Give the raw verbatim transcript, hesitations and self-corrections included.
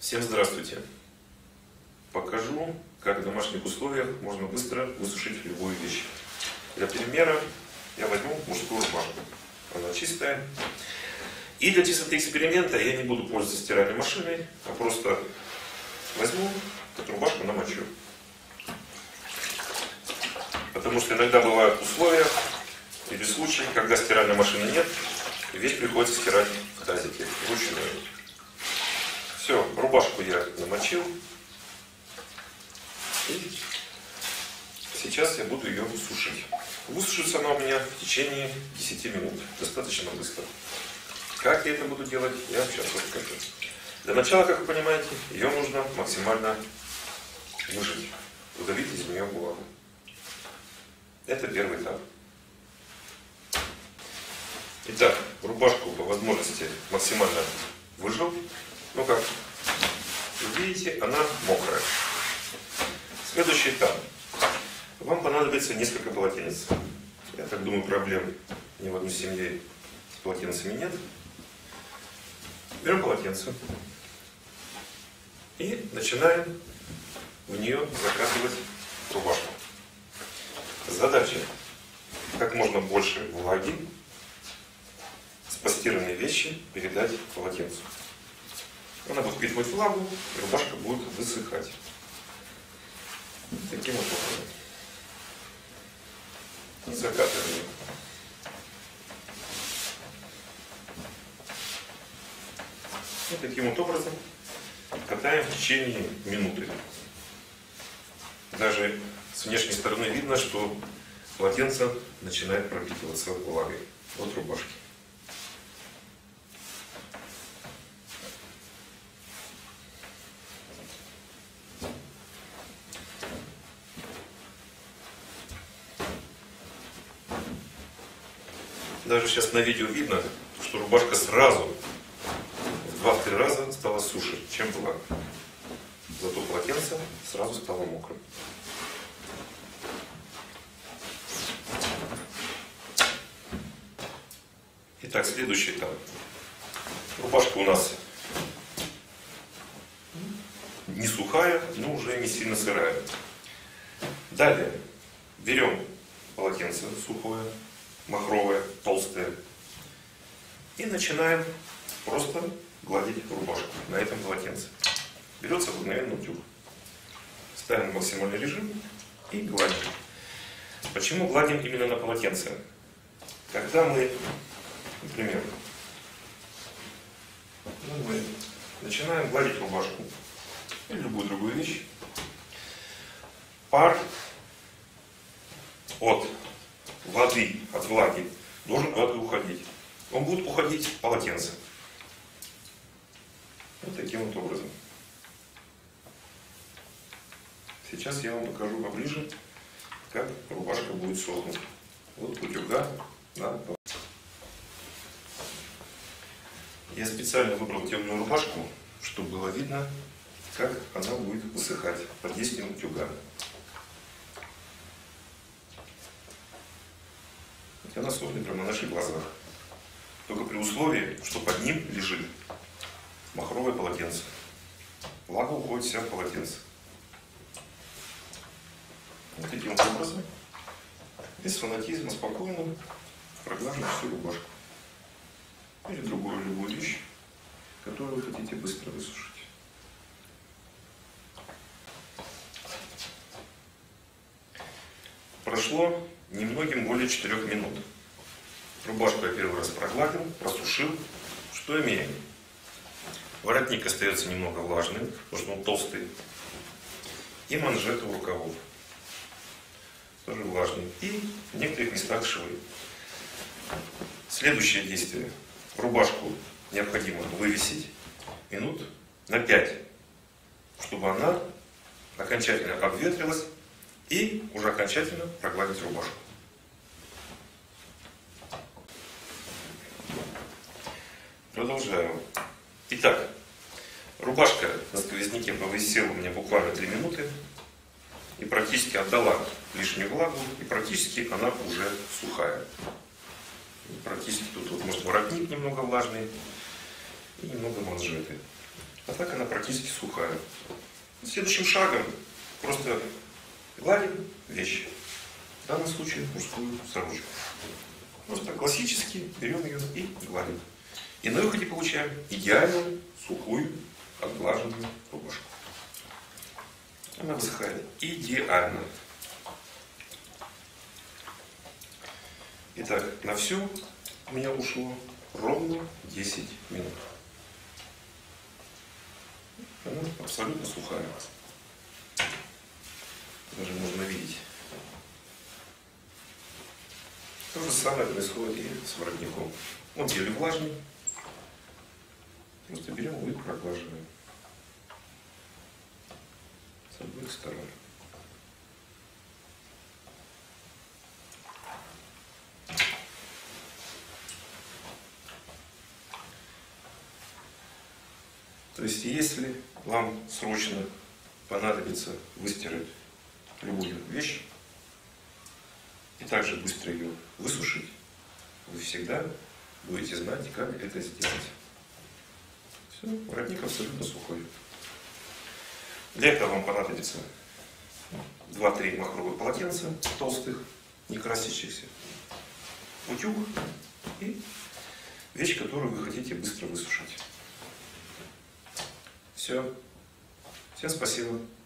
Всем здравствуйте! Покажу, как в домашних условиях можно быстро высушить любую вещь. Для примера я возьму мужскую рубашку. Она чистая. И для чистоты эксперимента я не буду пользоваться стиральной машиной, а просто возьму эту рубашку, намочу. Потому что иногда бывают условия или случаи, когда стиральной машины нет, и вещь приходится стирать в тазике вручную. Все, рубашку я намочил. И сейчас я буду ее сушить. Высушится она у меня в течение десяти минут. Достаточно быстро. Как я это буду делать, я вам сейчас расскажу. Для начала, как вы понимаете, ее нужно максимально выжать. Удалить из нее влагу. Это первый этап. Итак, рубашку по возможности максимально выжал. Ну как вы видите, она мокрая. Следующий этап. Вам понадобится несколько полотенец. Я так думаю, проблем ни в одной семье с полотенцами нет. Берем полотенце и начинаем в нее закатывать рубашку. Задача как можно больше влаги с постиранной вещи передать полотенцу. Она будет впитывать влагу, и рубашка будет высыхать. Таким вот образом. И закатываем ее. И таким вот образом катаем в течение минуты. Даже с внешней стороны видно, что полотенце начинает пропитываться влагой от рубашки. Даже сейчас на видео видно, что рубашка сразу в два-три раза стала суше, чем была. Зато полотенце сразу стало мокрым. Итак, следующий этап. Рубашка у нас не сухая, но уже не сильно сырая. Далее берем полотенце сухое, махровое, толстое, и начинаем просто гладить рубашку на этом полотенце. Берется обыкновенный утюг. Ставим в максимальный режим и гладим. Почему гладим именно на полотенце? Когда мы, например, мы начинаем гладить рубашку или любую другую вещь, пар от воды, от влаги должен куда-то уходить. Он будет уходить в полотенце. Вот таким вот образом. Сейчас я вам покажу поближе, как рубашка будет сохнуть. Вот утюга на полотенце. Я специально выбрал темную рубашку, чтобы было видно, как она будет высыхать под действием утюга. Она сохнет прямо на наших глазах. Только при условии, что под ним лежит махровое полотенце. Влага уходит вся в полотенце. Вот таким вот образом, без фанатизма, спокойно проглаживаем всю рубашку. Или другую любую вещь, которую вы хотите быстро высушить. Прошло немногим более четырёх минут. Рубашку я первый раз прогладил, просушил. Что имеем? Воротник остается немного влажным, потому что он толстый. И манжеты у рукавов тоже влажные. И в некоторых местах швы. Следующее действие. Рубашку необходимо вывесить минут на пять, чтобы она окончательно обветрилась и уже окончательно прогладить рубашку. Продолжаем. Итак, рубашка на сквозняке повисела у меня буквально три минуты и практически отдала лишнюю влагу, и практически она уже сухая. И практически тут вот, может, воротник немного влажный и немного манжеты. А так она практически сухая. Следующим шагом просто гладим вещь. В данном случае мужскую сорочку. Просто классически берем ее и гладим. И на выходе получаем идеальную, сухую, отглаженную рубашку. Она высыхает идеально. Итак, на все у меня ушло ровно десять минут. Она абсолютно сухая. Даже можно видеть. То же самое происходит и с воротником. Он еле влажный. Просто берем его и проглаживаем. С обоих сторон. То есть, если вам срочно понадобится выстирать любую вещь и также быстро ее высушить, вы всегда будете знать, как это сделать. Все, воротник абсолютно сухой. Для этого вам понадобится два-три махровых полотенца толстых, не красящихся, утюг и вещь, которую вы хотите быстро высушить. Все. Всем спасибо.